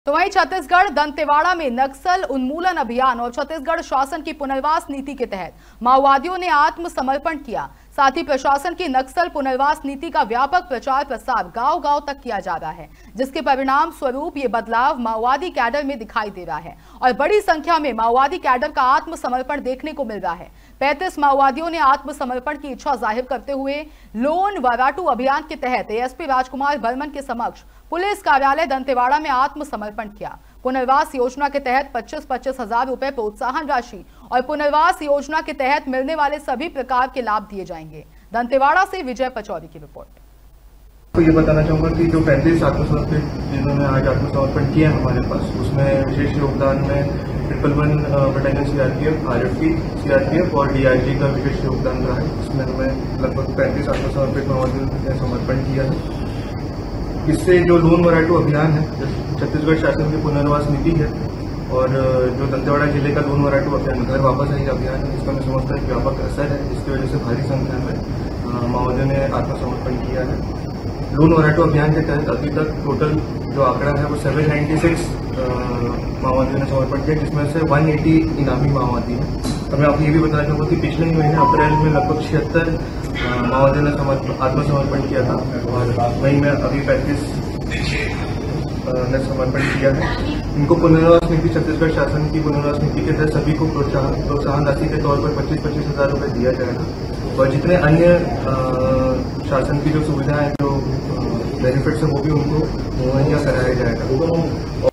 तो वहीं छत्तीसगढ़ दंतेवाड़ा में नक्सल उन्मूलन अभियान और छत्तीसगढ़ शासन की पुनर्वास नीति के तहत माओवादियों ने आत्मसमर्पण किया। साथ ही प्रशासन की नक्सल पुनर्वास नीति का व्यापक प्रचार प्रसार गांव-गांव तक किया जा रहा है, जिसके परिणाम स्वरूप ये बदलाव माओवादी कैडर में दिखाई दे रहा है और बड़ी संख्या में माओवादी कैडर का आत्मसमर्पण देखने को मिल रहा है। 35 माओवादियों ने आत्मसमर्पण की इच्छा जाहिर करते हुए लोन वराटू अभियान के तहत एएसपी राजकुमार बर्मन के समक्ष पुलिस कार्यालय दंतेवाड़ा में आत्मसमर्पण किया। पुनर्वास योजना के तहत 25-25 हजार रुपए प्रोत्साहन राशि और पुनर्वास योजना के तहत मिलने वाले सभी प्रकार के लाभ दिए जाएंगे। दंतेवाड़ा से विजय पचौरी की रिपोर्ट। तो ये बताना चाहूंगा कि जो 35 आत्मसमर्पित जिन्होंने आज आत्मसमर्पण किया हमारे पास, उसमें विशेष योगदान में 111 बटालियन सीआरपीएफ, आरएफपी, सीआरपीएफ और डीआईजी का विशेष योगदान रहा है। इसमें हमें लगभग 35 आत्मसमर्पित माओवादियों ने समर्पण किया है। इससे जो लोन वराटू अभियान है, छत्तीसगढ़ शासन की पुनर्वास नीति है और जो दंतेवाड़ा जिले का लोन वराटू अभियान, घर वापस आई अभियान है, इसका मैं समझता है व्यापक असर है, जिसकी वजह से भारी संख्या में माओवादियों ने आत्मसमर्पण किया है। लोन वराटू अभियान के तहत अभी तक टोटल जो आंकड़ा है वो 796 माओवादियों ने समर्पण किया, जिसमें से 180 इनामी माओवादी हैं। तो मैं आपको ये भी बताना चाहूँगा कि पिछले ही महीने अप्रैल में लगभग 76 माओवादियों ने आत्मसमर्पण किया था और मई में अभी 35 ने समर्पण किया है। इनको पुनर्वास नीति, छत्तीसगढ़ शासन की पुनर्वास नीति के तहत सभी को प्रोत्साहन राशि के तौर पर 25-25 हजार रुपये दिया जाएगा और जितने अन्य शासन की जो सुविधाएं, जो बेनिफिट्स है, वो भी उनको मुहैया कराया जाएगा।